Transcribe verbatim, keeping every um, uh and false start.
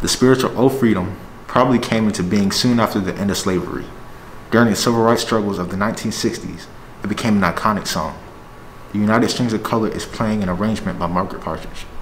The spiritual "Oh Freedom" probably came into being soon after the end of slavery. During the civil rights struggles of the nineteen sixties, it became an iconic song. The United Strings of Color is playing an arrangement by Margaret Partridge.